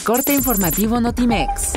Corte informativo Notimex.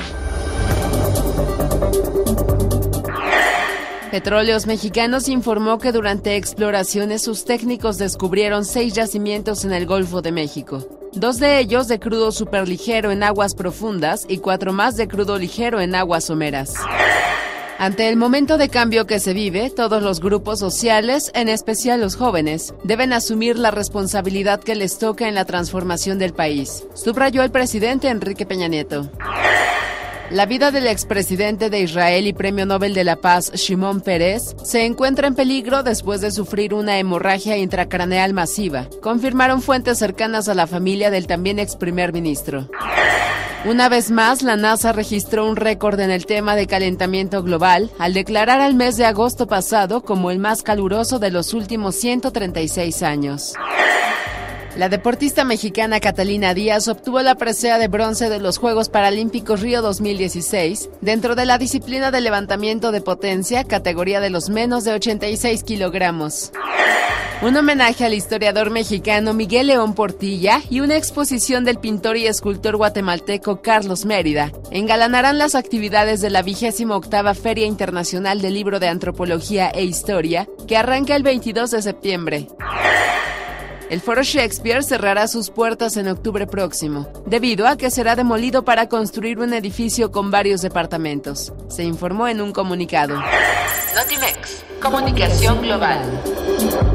Petróleos Mexicanos informó que durante exploraciones sus técnicos descubrieron 6 yacimientos en el Golfo de México. 2 de ellos de crudo superligero en aguas profundas y 4 más de crudo ligero en aguas someras. Ante el momento de cambio que se vive, todos los grupos sociales, en especial los jóvenes, deben asumir la responsabilidad que les toca en la transformación del país, subrayó el presidente Enrique Peña Nieto. La vida del expresidente de Israel y Premio Nobel de la Paz, Shimon Peres, se encuentra en peligro después de sufrir una hemorragia intracraneal masiva, confirmaron fuentes cercanas a la familia del también ex primer ministro. Una vez más, la NASA registró un récord en el tema de calentamiento global al declarar al mes de agosto pasado como el más caluroso de los últimos 136 años. La deportista mexicana Catalina Díaz obtuvo la presea de bronce de los Juegos Paralímpicos Río 2016 dentro de la disciplina de levantamiento de potencia, categoría de los menos de 86 kilogramos. Un homenaje al historiador mexicano Miguel León Portilla y una exposición del pintor y escultor guatemalteco Carlos Mérida engalanarán las actividades de la 28ª Feria Internacional del Libro de Antropología e Historia, que arranca el 22 de septiembre. El Foro Shakespeare cerrará sus puertas en octubre próximo, debido a que será demolido para construir un edificio con varios departamentos, se informó en un comunicado. Notimex, comunicación global.